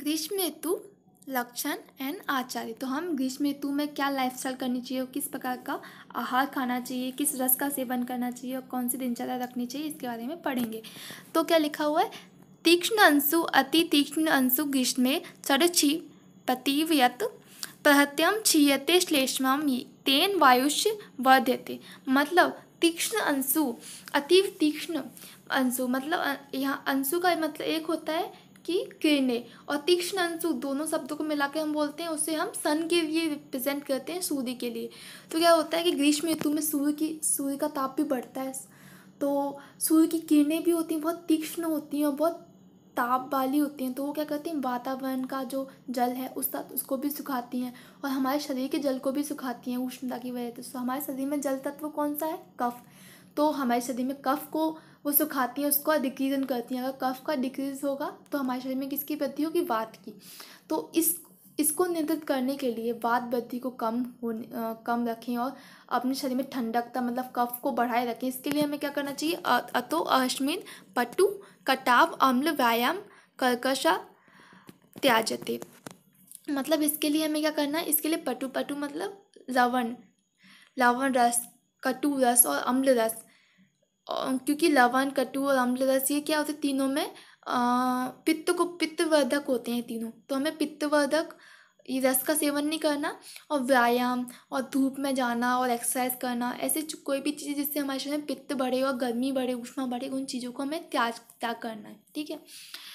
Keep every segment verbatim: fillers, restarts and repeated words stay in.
ग्रीष्म ऋतु लक्षण एंड आचार्य। तो हम ग्रीष्म ऋतु में क्या लाइफस्टाइल करनी चाहिए और किस प्रकार का आहार खाना चाहिए, किस रस का सेवन करना चाहिए और कौन सी दिनचर्या रखनी चाहिए, इसके बारे में पढ़ेंगे। तो क्या लिखा हुआ है, तीक्ष्ण अंशु अति तीक्ष्ण अंशु ग्रीष्मे चरछि पतिव्यत प्रहत्यम क्षीयते श्लेष्मम तेन वायुष्य वर्ध्यते। मतलब तीक्ष्ण अंशु, अति तीक्ष्ण अंशु मतलब अ, यहाँ अंशु का मतलब एक होता है कि किरणें, और तीक्ष्ण अंशु दोनों शब्दों को मिला के हम बोलते हैं, उससे हम सन के लिए रिप्रेजेंट करते हैं, सूर्य के लिए। तो क्या होता है कि ग्रीष्म ऋतु में सूर्य की सूर्य का ताप भी बढ़ता है, तो सूर्य की किरणें भी होती हैं, बहुत तीक्ष्ण होती हैं और बहुत ताप वाली होती हैं। तो वो क्या करती हैं, वातावरण का जो जल है उस उसको भी सुखाती हैं और हमारे शरीर के जल को भी सुखाती हैं उष्णता की वजह से। तो हमारे शरीर में जल तत्व कौन सा है, कफ। तो हमारे शरीर में कफ को वो सुखाती हैं, उसको डिक्रीजन करती हैं। अगर कफ का डिक्रीज होगा तो हमारे शरीर में किसकी वृद्धि होगी, वात की। तो इस इसको नियंत्रित करने के लिए वात वृद्धि को कम होने अ, कम रखें और अपने शरीर में ठंडकता मतलब कफ को बढ़ाए रखें। इसके लिए हमें क्या करना चाहिए, अ- अतो अश्मिन पटु कटाव अम्ल व्यायाम कर्कशा त्याजते। मतलब इसके लिए हमें क्या करना है, इसके लिए पटु पटु मतलब लवण, लवण रस, कटु रस और अम्ल रस। और क्योंकि लवण, कटु और अम्ल रस ये क्या होते हैं, तीनों में अ, पित्त को पित्तवर्धक होते हैं तीनों। तो हमें पित्तवर्धक ये रस का सेवन नहीं करना। और व्यायाम और धूप में जाना और एक्सरसाइज करना, ऐसे जो- कोई भी चीज़ जिससे हमारे शरीर में पित्त बढ़े और गर्मी बढ़े, ऊष्मा बढ़े, उन चीज़ों को हमें त्याग त्याग करना है। ठीक है।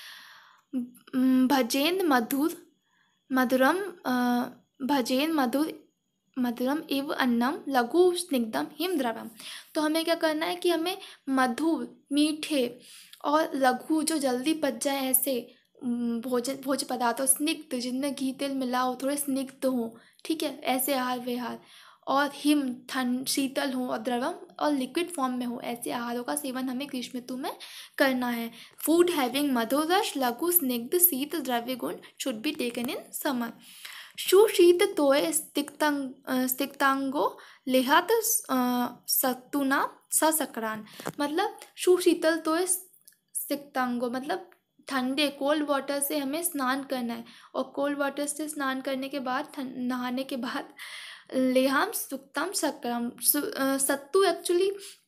म, भजेन मधुर मधुरम अ, भजेन मधुर मधुरम एव अन्नम लघु स्निग्धम हिम द्रवम। तो हमें क्या करना है कि हमें मधुर, मीठे और लघु जो जल्दी पच जाए ऐसे उम, भोजन भोज्य पदार्थ, और स्निग्ध जिनमें घी तेल मिला हो, थोड़े स्निग्ध हो, ठीक है, ऐसे आहार विहार। और हिम ठंड शीतल हो और द्रवम और लिक्विड फॉर्म में हो, ऐसे आहारों का सेवन हमें ग्रीष्म ऋतु में करना है। फूड हैविंग मधुर रस लघु स्निग्ध शीत द्रव्य गुण should be taken in summer. सुशीत तोय स्तिक्तांग अ, स्तिक्तांगो लेहात सत्तुना ससकरान। मतलब सुशीतल तोय स्तिक्तांगो मतलब ठंडे कोल्ड वाटर से हमें स्नान करना है। और कोल्ड वाटर से स्नान करने के बाद ठं- नहाने के बाद लेहाम सुक्तम सकरम सु- अ, सत्तू एक्चुअली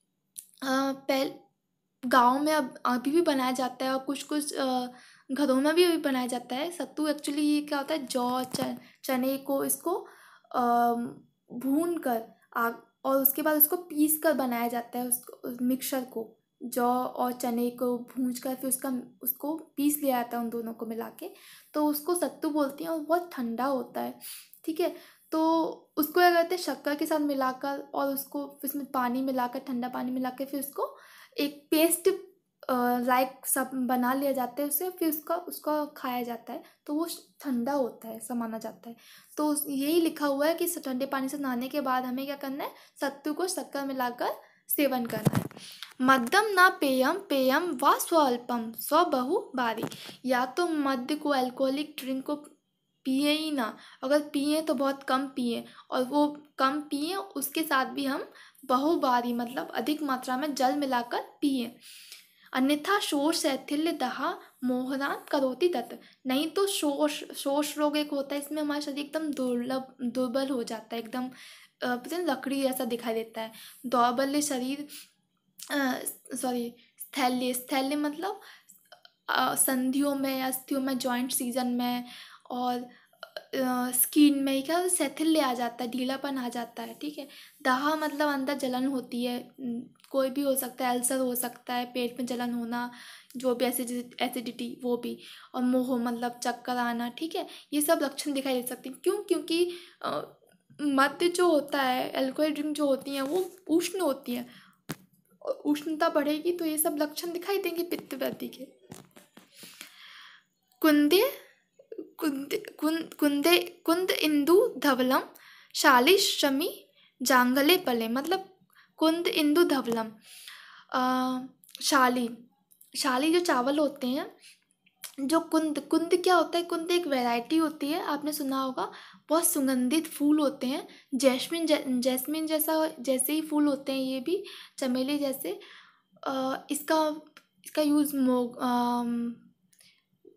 पहले गाँव में अब अभी भी बनाया जाता है और कुछ कुछ अ, घरों में भी अभी बनाया जाता है। सत्तू एक्चुअली ये क्या होता है, जौ च- चने को इसको अम, भून कर आग और उसके बाद उसको पीस कर बनाया जाता है, उसको उस मिक्सचर को, जौ और चने को भूंज कर फिर उसका उसको पीस लिया जाता है उन दोनों को मिला के। तो उसको सत्तू बोलती हैं और बहुत ठंडा होता है। ठीक है। तो उसको क्या करते हैं, शक्कर के साथ मिलाकर और उसको फिर उसमें पानी मिलाकर, ठंडा पानी मिला के फिर उसको एक पेस्ट लाइक सब बना लिया जाता है उससे, फिर उसका उसका खाया जाता है। तो वो ठंडा होता है, ऐसा माना जाता है। तो उस- यही लिखा हुआ है कि स- ठंडे पानी से नहाने के बाद हमें क्या करना है, सत्तू को शक्कर मिलाकर सेवन करना है। मध्यम ना पेयम पेयम व स्वल्पम स्व बहु बारी। या तो मद्य को, अल्कोहलिक ड्रिंक को पिए ही ना, अगर पिए तो बहुत कम पिए, और वो कम पिए उसके साथ भी हम बहुबारी मतलब अधिक मात्रा में जल मिलाकर पिए। अन्यथा शोष शैथिल्य दहा मोहनान करोति तत्। नहीं तो शोष शोष रोग एक होता है, इसमें हमारा शरीर एकदम दुर्लभ दुर्बल हो जाता है, एकदम अ, पता नहीं लकड़ी जैसा दिखाई देता है। दौर्बल्य शरीर, सॉरी स्थैल्य, स्थैल्य मतलब अ, संधियों में, अस्थियों में, जॉइंट सीजन में और स्किन में क्या सैथिल्य आ जाता है, ढीलापन आ जाता है। ठीक है। दाह मतलब अंदर जलन होती है, न, कोई भी हो सकता है, अल्सर हो सकता है, पेट में जलन होना, जो भी एसिडिटी एसिडिटी वो भी। और मोह मतलब चक्कर आना। ठीक है। ये सब लक्षण दिखाई दे सकते हैं। क्यों? क्योंकि अ, मद्य जो होता है, अल्कोहल ड्रिंक जो होती हैं वो उष्ण होती हैं, और उष्णता बढ़ेगी तो ये सब लक्षण दिखाई देंगे पित्त वृद्धि के। कुंदे कुंद कुंद कुंदे कुंद इंदु धवलम शाली शमी जांगले पले। मतलब कुंद इंदु धवलम अ, शाली, शाली जो चावल होते हैं, जो कुंद कुंद क्या होता है, कुंद एक वैरायटी होती है, आपने सुना होगा, बहुत सुगंधित फूल होते हैं। जैस्मिन जै, जैस्मिन जैसा जैसे ही फूल होते हैं ये भी, चमेली जैसे। अ, इसका इसका यूज़ मो अम,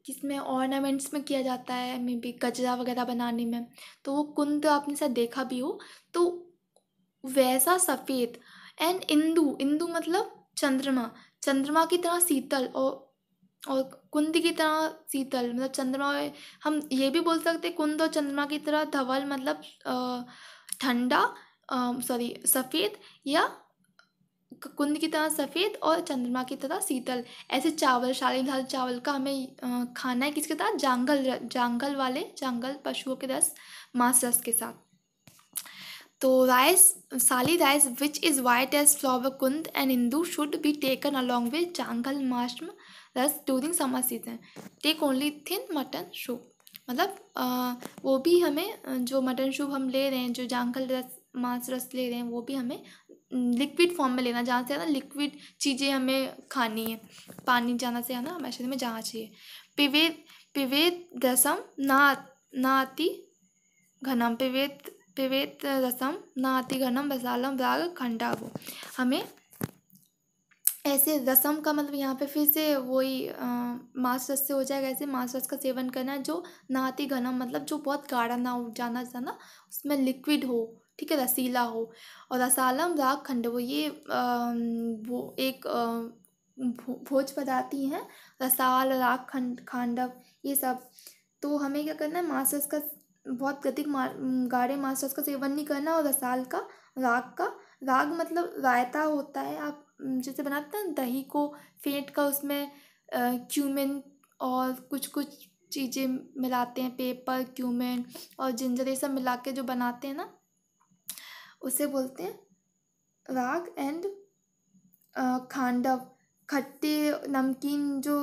किसमें ऑर्नामेंट्स में किया जाता है, मे बी गजरा वगैरह बनाने में, तो वो कुंद आपने शायद देखा भी हो। तो वैसा सफ़ेद। एंड इंदु, इंदु मतलब चंद्रमा, चंद्रमा की तरह शीतल, और और कुंद की तरह शीतल मतलब चंद्रमा में- हम ये भी बोल सकते हैं कुंद और चंद्रमा की तरह धवल मतलब अ, ठंडा, सॉरी सफ़ेद, या क- कुंद की तरह सफ़ेद और चंद्रमा की तरह शीतल। ऐसे चावल, शाली दाल चावल का हमें अ, खाना है किसके साथ, जांगल र- जांगल वाले, जांगल पशुओं के रस, मांस रस के साथ। तो राइस, साली rice which is white as flower कुंद एंड इंदू should be taken along with जांगल माश्म रस during summer season. Take only thin mutton soup. मतलब अ, वो भी हमें अ, जो मटन सूप हम ले रहे हैं, जो जांगल रस मांस रस ले रहे हैं, वो भी हमें लिक्विड फॉर्म में लेना, जहाँ से है ना लिक्विड चीज़ें हमें खानी है, पानी जाना से है ना हमारे शरीर में जाना चाहिए। पिवेद पिवेद रसम ना नाति घनम, पिवेद पिवेद रसम नाति घनम रसालम राग खंडागो। हमें ऐसे रसम का मतलब यहाँ पे फिर से वही अ, मांस रस से हो जाएगा, ऐसे मांस रस का सेवन करना है जो नाति घनम मतलब जो बहुत गाढ़ा ना हो, जाना जाना उसमें लिक्विड हो, ठीक है, रसीला हो। और रसालम राग खंड, वो ये अम, वो एक अ, भो- भोज पदार्थी हैं, रसाल राग खंड खांडव ये सब। तो हमें क्या करना है, मांस रस का बहुत अधिक मा- गाढ़े मांस रस का सेवन नहीं करना, और रसाल का, राग का, राग मतलब रायता होता है, आप अम, जैसे बनाते हैं ना दही को फेंट कर उसमें क्यूमिन और कुछ कुछ चीज़ें मिलाते हैं, पेपर, क्यूमिन और जिंजर, ये सब मिला के जो बनाते हैं ना, उसे बोलते हैं राग। एंड खांडव, खट्टे नमकीन जो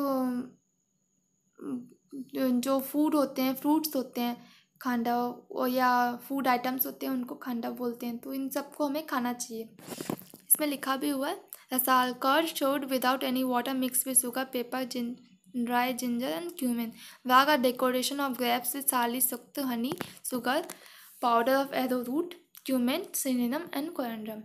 जो फूड होते हैं, फ्रूट्स होते हैं, खांडव, और या फूड आइटम्स होते हैं, उनको खांडव बोलते हैं। तो इन सबको हमें खाना चाहिए। इसमें लिखा भी हुआ है, रसाल curd should without any water mix with sugar pepper gin dry ginger and cumin. राग are decoration of grapes with साली सुक्त honey sugar powder of arrowroot cumin cinnamon and coriander.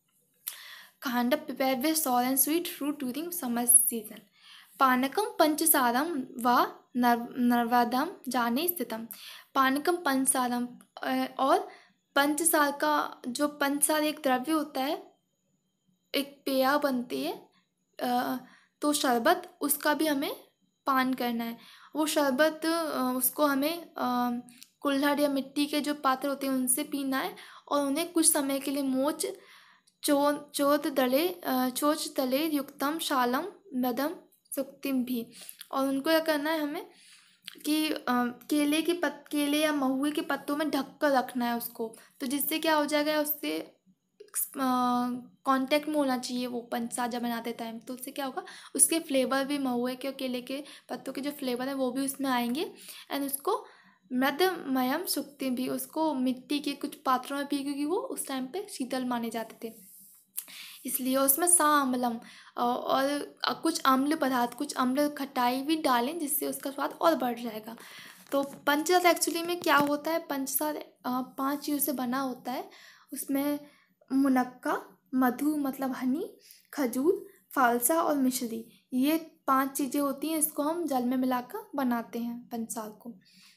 Khandap prepared with sour and sweet fruit during summer season. Panakam panchasaram व नर नर्वदम जाने स्थितम। पानकम पंचसारम अ, और पंचसार का, जो पंचसार एक द्रव्य होता है, एक पेय बनती है अ, तो शरबत, उसका भी हमें पान करना है। वो शरबत अ, उसको हमें अ, कुल्हड़ या मिट्टी के जो पात्र होते हैं उनसे पीना है, और उन्हें कुछ समय के लिए मोच चो चोत दले अ, चोच तले युक्तम शालम मदम सुक्तिम भी। और उनको क्या करना है हमें कि अ, केले के पत केले या महुए के पत्तों में ढक कर रखना है उसको, तो जिससे क्या हो जाएगा, उससे कांटेक्ट में होना चाहिए वो पंचसाजा बनाते टाइम, तो उससे क्या होगा, उसके फ्लेवर भी महुए के और केले के पत्तों के जो फ्लेवर है वो भी उसमें आएंगे। एंड उसको मृदमयम सुक्ति भी, उसको मिट्टी के कुछ पात्रों में पी, क्योंकि वो उस टाइम पे शीतल माने जाते थे इसलिए। उसमें सामलम और कुछ अम्ल पदार्थ, कुछ अम्ल खटाई भी डालें जिससे उसका स्वाद और बढ़ जाएगा। तो पंचसार एक्चुअली में क्या होता है, पंचसार पांच चीज़ों से बना होता है। उसमें मुनक्का, मधु मतलब हनी, खजूर, फालसा और मिश्री, ये पांच चीज़ें होती हैं, इसको हम जल में मिलाकर बनाते हैं पंचसार को।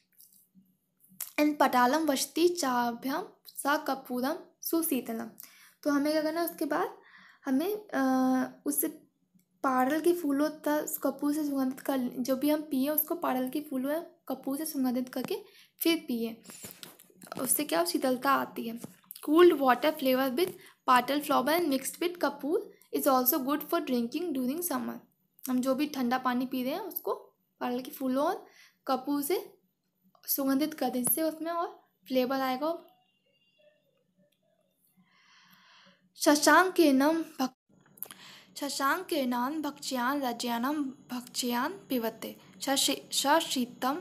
एंड पटालम वशती चाभ्यम सा कपूरम सुशीतलम। तो हमें क्या करना है, उसके बाद हमें अ, उससे पारल के फूलों तक कपूर से सुगंधित कर, जो भी हम पिए उसको पारल के फूलों या कपूर से सुगंधित करके फिर पिए, उससे क्या शीतलता आती है। कूल्ड वाटर फ्लेवर विद पाटल फ्लावर एंड मिक्सड विद कपूर is also good for drinking during summer. हम जो भी ठंडा पानी पी रहे हैं उसको पारल के फूलों और कपूर से सुगंधित कर दें, जिससे उसमें और फ्लेवर आएगा। शशांक किरणम भक शशांक किरणान भक्ष्यान रज्यानम भक्ष्यान पिबते सशीतम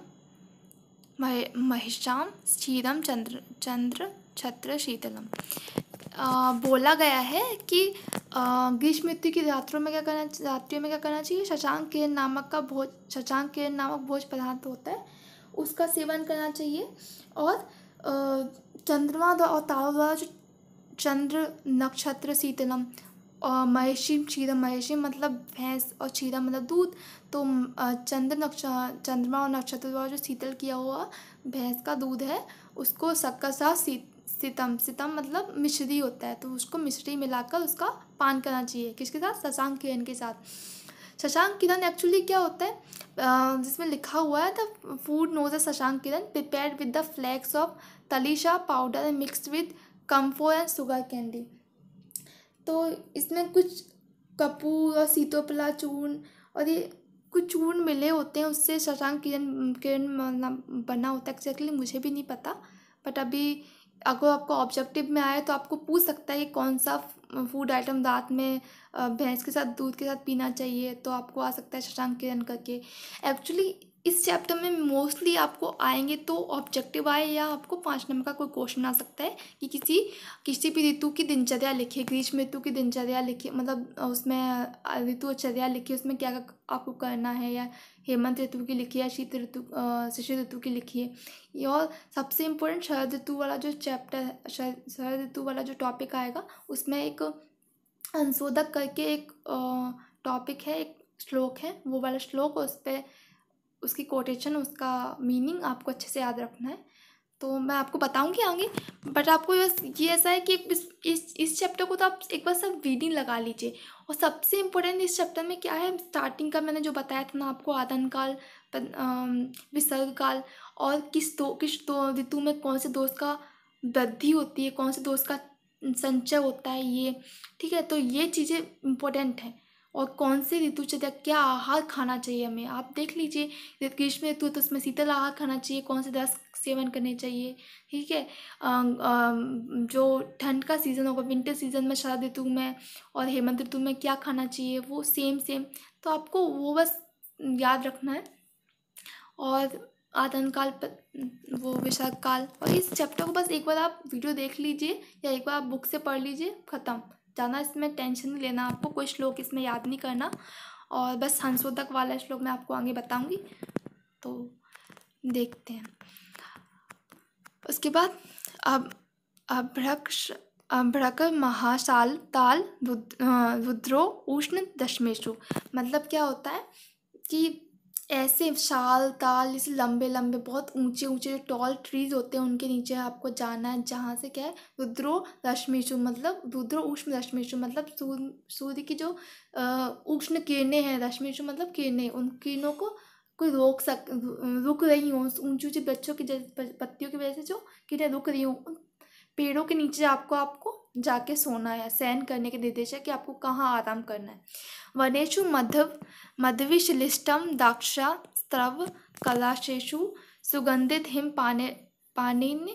महिषाम क्षीरम चंद्र चंद्र छत्र शीतलम। आ, बोला गया है कि आ, ग्रीष्म ऋतु की रात्रों में क्या करना रात्रियों में क्या करना चाहिए, शशांक किरण नामक का भोज शशांक किरण नामक भोज पदार्थ होता है, उसका सेवन करना चाहिए। और आ, चंद्रमा द्वारा और तारों द्वारा जो चंद्र नक्षत्र शीतलम और महिषी क्षीरम, महिषी मतलब भैंस और क्षीरम मतलब दूध। तो अ, चंद्र नक्ष चंद्रमा और नक्षत्र द्वारा जो शीतल किया हुआ भैंस का दूध है उसको शक्कर साथ सी सितम, सितम मतलब मिश्री होता है, तो उसको मिश्री मिलाकर उसका पान करना चाहिए। किसके साथ? शशांक किरण के साथ। शशांक किरण एक्चुअली क्या होता है, अ, जिसमें लिखा हुआ है द फूड नोज द शशांक किरण prepared with the flakes of तलीशा powder and mixed with camphor and sugar candy. तो इसमें कुछ कपूर और सीतोपला चूर्ण और ये कुछ चूर्ण मिले होते हैं, उससे शशांक किरण किरण मतलब बना होता है। एक्जैक्टली मुझे भी नहीं पता, बट अभी अगर आपको ऑब्जेक्टिव में आए तो आपको पूछ सकता है कि कौन सा फूड आइटम रात में अ, भैंस के साथ दूध के साथ पीना चाहिए, तो आपको आ सकता है शशांक किरण करके। एक्चुअली इस चैप्टर में मोस्टली आपको आएंगे तो ऑब्जेक्टिव आए या आपको पाँच नंबर का कोई क्वेश्चन आ सकता है कि किसी किसी भी ऋतु की दिनचर्या लिखिए, ग्रीष्म ऋतु की दिनचर्या लिखिए, मतलब उसमें अ, ऋतुचर्या लिखिए, उसमें क्या क्या आपको करना है, या हेमंत ऋतु की लिखिए या शीत ऋतु अ, शिशिर ऋतु की लिखिए। ये और सबसे इम्पोर्टेंट शरद ऋतु वाला जो चैप्टर है, शरद शरद ऋतु वाला जो टॉपिक आएगा उसमें एक अंशोधक करके एक टॉपिक है, एक श्लोक है, वो वाला श्लोक, उस पर उसकी कोटेशन, उसका मीनिंग आपको अच्छे से याद रखना है। तो मैं आपको बताऊंगी आगे, बट आपको बस ये ऐसा है कि इस इस इस चैप्टर को तो आप एक बार सब रीडिंग लगा लीजिए। और सबसे इम्पोर्टेंट इस चैप्टर में क्या है, स्टार्टिंग का मैंने जो बताया था ना आपको, आदन काल, पद- अम, विसर्ग काल, और किस दो किस दो ऋतु में कौन से दोष का वृद्धि होती है, कौन से दोष का संचय होता है, ये ठीक है। तो ये चीज़ें इम्पोर्टेंट हैं। और कौन से ऋतुचर्या, क्या आहार खाना चाहिए हमें, आप देख लीजिए। ग्रीष्म ऋतु है तो उसमें शीतल आहार खाना चाहिए, कौन से रस सेवन करने चाहिए, ठीक है। अम, अम, जो ठंड का सीज़न होगा, विंटर सीजन में, शरद ऋतु में और हेमंत ऋतु में क्या खाना चाहिए, वो सेम सेम। तो आपको वो बस याद रखना है। और आदन काल प- वो विशाख काल, और इस चैप्टर को बस एक बार आप वीडियो देख लीजिए या एक बार आप बुक से पढ़ लीजिए, ख़त्म। ज़्यादा इसमें टेंशन नहीं लेना आपको, कोई श्लोक इसमें याद नहीं करना। और बस संशोधक वाला श्लोक मैं आपको आगे बताऊंगी, तो देखते हैं। उसके बाद अब अभ्रक्ष अभ्रक महाशाल ताल रुद्र अ, रुद्रो उष्ण दशमेशु, मतलब क्या होता है कि ऐसे शाल ताल, जैसे लंबे लंबे बहुत ऊंचे ऊंचे जो टॉल ट्रीज होते हैं उनके नीचे आपको जाना है, जहाँ से क्या है, रुद्रो रश्मिशु मतलब रुद्रो उष्ण रश्मिशु मतलब सूर्य सूर्य की जो अ, उष्ण किरणें हैं, रश्मिशु मतलब किरणें, उन किरणों को कोई रोक सक रुक रही हो, ऊंची ऊंची वृक्षों की जैसे पत्तियों की वजह से जो किरणें रुक रही हो, उन पेड़ों के नीचे आपको आपको जाके सोना है। शयन करने के निर्देश है कि आपको कहाँ आराम करना है। वनेषु मधव मधविशलिष्टम दाक्षा स्त्रव कलाशेषु सुगंधित हिम पाने पानिन्य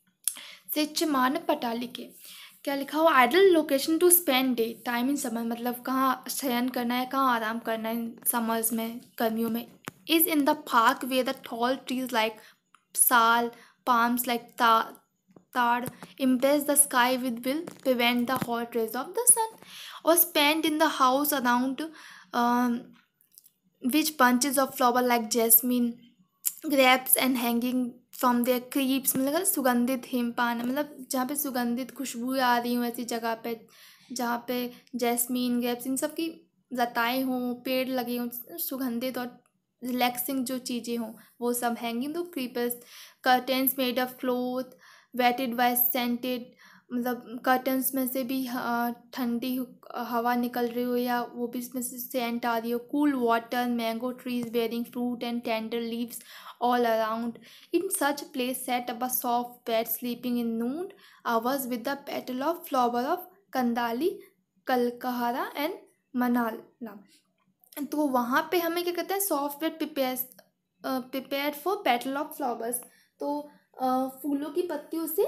सिच्यमान पटालिके। क्या लिखा हुआ, ideal location to spend day time in summer, मतलब कहाँ शयन करना है, कहाँ आराम करना है इन समर्स में, गर्मियों में। Is in the park way the tall trees like sal palms like ta- tard impress the sky with will prevent the hot rays of the sun, or spent in the house around um, which bunches of flower like jasmine grapes and hanging from their creeps, मतलब सुगंधित हिमपान, मतलब जहाँ पे सुगंधित खुशबू आ रही हो ऐसी जगह पे, जहाँ पे जैस्मीन ग्रेप्स इन सब की लताएं हों, पेड़ लगे हों सुगंधित, और रिलैक्सिंग जो चीज़ें हों वो सब, हैंगिंग दो creepers, curtains made of cloth wetted by scented, मतलब कर्टन्स में से भी अ, ठंडी हवा निकल रही हो या वो भी इसमें से सेंट आ रही हो। Cool water, mango trees bearing fruit and tender leaves all around. In such place set up a soft bed sleeping in noon hours with the petal of flower of Kandali, Kalkahara and Manala. तो वहाँ पे हमें क्या कहते हैं, soft bed prepare prepare for petal of flowers. तो अ, फूलों की पत्तियों से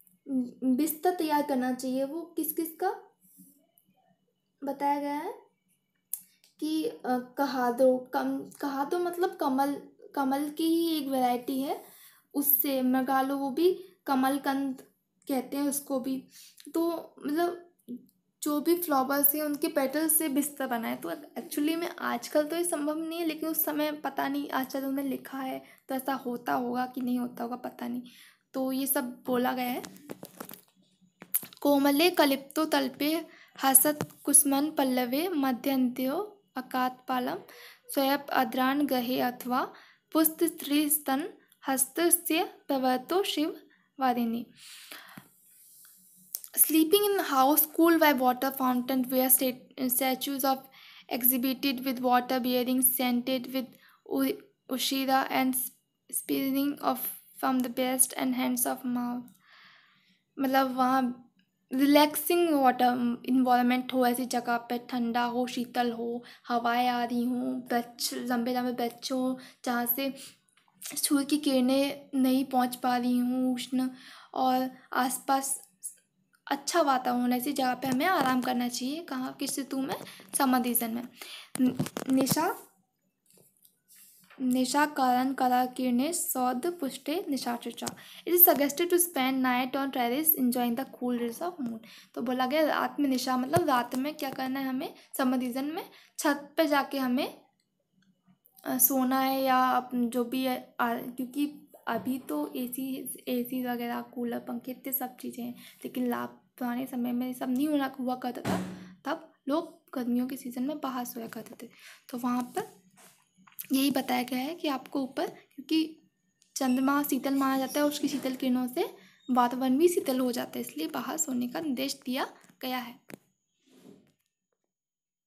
बिस्तर तैयार करना चाहिए। वो किस किस का बताया गया है कि अ, कहादो, कम कहादो मतलब कमल, कमल की ही एक वैरायटी है, उससे मृगालो, वो भी कमलकंद कहते हैं उसको भी। तो मतलब जो भी फ्लावर्स हैं उनके पेटल्स से बिस्तर बनाए। तो एक्चुअली में आजकल तो ये संभव नहीं है, लेकिन उस समय पता नहीं आचार्यों ने लिखा है तो ऐसा होता होगा कि नहीं होता होगा, पता नहीं। तो ये सब बोला गया है। कोमले कलिप्तो तल्पे हसत कुसुमन पल्लवे मध्यन्त्यो अकात्पालम स्वयं अद्रान गहे अथवा पुस्त स्त्री स्तन हस्तस्य प्रवर्तो Shiv वारिणी। Sleeping in a house cooled by water fountain where stat- statues of exhibited with water bearing scented with u- ushira and speaking of from the breast and hands of mouth। मतलब वहाँ रिलैक्सिंग वाटर इन्वायरमेंट हो, ऐसी जगह पे ठंडा हो, शीतल हो, हवाएं आ रही हों, वृक्ष लंबे लंबे वृक्ष हों जहाँ से सूर्य की किरणें नहीं पहुँच पा रही हों, उष्ण, और आसपास अच्छा वातावरण, ऐसी जगह पे हमें आराम करना चाहिए। कहाँ, किस ऋतु में? समर सीजन में। न- निशा निशा कारण करा किरणे सौद पुष्टे निशाचुचा। It is suggested to spend night on terrace enjoying the cool rays of moon. तो बोला गया रात में निशा मतलब रात में क्या करना है हमें, समर सीजन में छत पे जाके हमें अ, सोना है, या अपन जो भी है आ, क्योंकि अभी तो एसी एसी वगैरह कूलर पंखे इतने सब चीज़ें हैं, लेकिन ला पुराने समय में ये सब नहीं होना हुआ करता था। तब लोग गर्मियों के सीज़न में बाहर सोया करते थे। तो वहाँ पर यही बताया गया है कि आपको ऊपर, क्योंकि चंद्रमा शीतल माना जाता है, उसकी शीतल किरणों से वातावरण भी शीतल हो जाता है, इसलिए बाहर सोने का निर्देश दिया गया है।